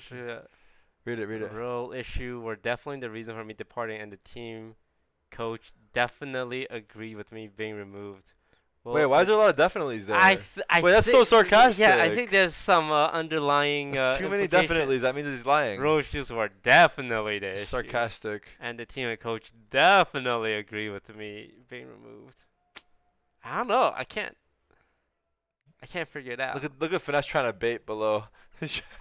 Read it. Read it. Real issue were definitely the reason for me departing, and the team coach definitely agreed with me being removed. Wait, Well, why is there a lot of definitely's there? I Wait, that's so sarcastic. Yeah, I think there's some underlying That's too many implication. definitelys. That means he's lying. Road shoes were definitely the issue. Sarcastic. And the team and coach definitely agree with me being removed. I don't know. I can't figure it out. Look at Finesse trying to bait below.